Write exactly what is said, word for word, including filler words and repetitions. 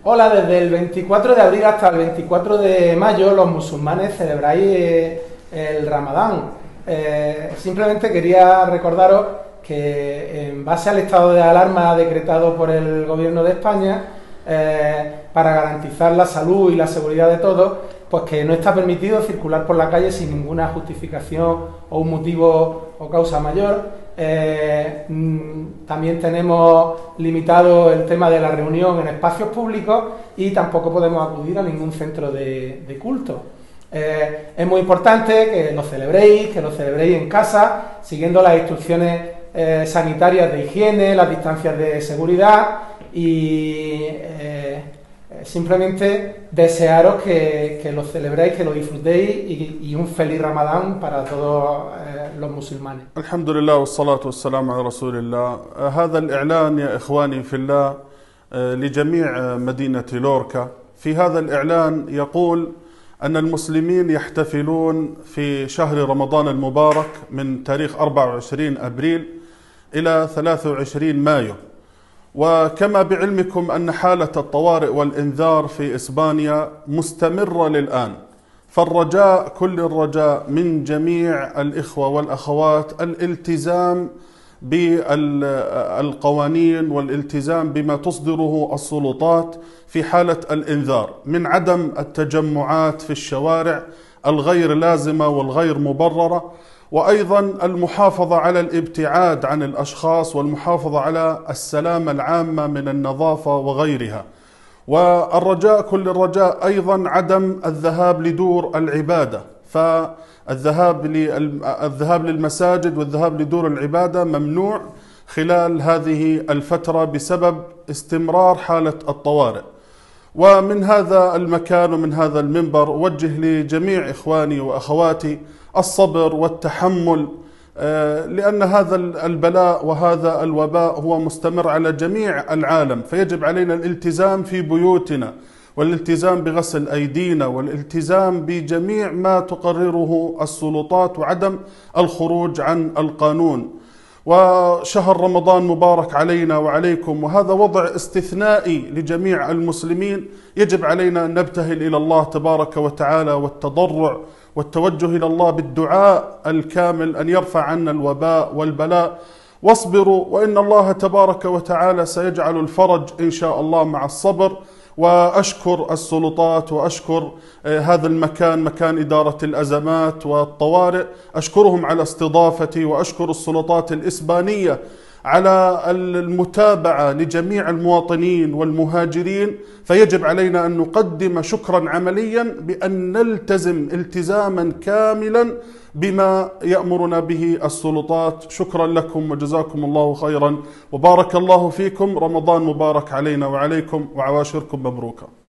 Hola, desde el veinticuatro de abril hasta el veinticuatro de mayo los musulmanes celebráis eh, el Ramadán. Eh, simplemente quería recordaros que en base al estado de alarma decretado por el Gobierno de España, eh, para garantizar la salud y la seguridad de todos, pues que no está permitido circular por la calle sin ninguna justificación o un motivo o causa mayor. Eh, también tenemos limitado el tema de la reunión en espacios públicos y tampoco podemos acudir a ningún centro de, de culto. Eh, es muy importante que lo celebréis, que lo celebréis en casa, siguiendo las instrucciones eh, sanitarias de higiene, las distancias de seguridad y eh, simplemente desearos que, que lo celebréis, que lo disfrutéis y, y un feliz Ramadán para todos eh, los musulmanes. الحمد لله والصلاة والسلام على رسول الله. هذا الإعلان يا إخواني في الله لجميع مدينة لوركا. في هذا الإعلان يقول أن المسلمين يحتفلون في شهر رمضان المبارك من تاريخ أربعة وعشرين أبريل إلى ثلاثة وعشرين مايو. وكما بعلمكم أن حالة الطوارئ والإنذار في إسبانيا مستمرة للآن، فالرجاء كل الرجاء من جميع الإخوة والأخوات الالتزام بالقوانين والالتزام بما تصدره السلطات في حالة الإنذار، من عدم التجمعات في الشوارع الغير لازمة والغير مبررة، وأيضا المحافظة على الابتعاد عن الأشخاص والمحافظة على السلامة العامة من النظافة وغيرها. والرجاء كل الرجاء أيضا عدم الذهاب لدور العبادة، فالذهاب الذهاب للمساجد والذهاب لدور العبادة ممنوع خلال هذه الفترة بسبب استمرار حالة الطوارئ. ومن هذا المكان ومن هذا المنبر أوجه لجميع إخواني وأخواتي الصبر والتحمل، لأن هذا البلاء وهذا الوباء هو مستمر على جميع العالم، فيجب علينا الالتزام في بيوتنا والالتزام بغسل أيدينا والالتزام بجميع ما تقرره السلطات وعدم الخروج عن القانون. وشهر رمضان مبارك علينا وعليكم، وهذا وضع استثنائي لجميع المسلمين، يجب علينا أن نبتهل إلى الله تبارك وتعالى والتضرع والتوجه إلى الله بالدعاء الكامل أن يرفع عنا الوباء والبلاء. واصبروا وإن الله تبارك وتعالى سيجعل الفرج إن شاء الله مع الصبر. وأشكر السلطات وأشكر هذا المكان، مكان إدارة الأزمات والطوارئ، أشكرهم على استضافتي، وأشكر السلطات الإسبانية على المتابعة لجميع المواطنين والمهاجرين. فيجب علينا أن نقدم شكرا عمليا بأن نلتزم التزاما كاملا بما يأمرنا به السلطات. شكرا لكم وجزاكم الله خيرا وبارك الله فيكم. رمضان مبارك علينا وعليكم وعواشركم مبروكة.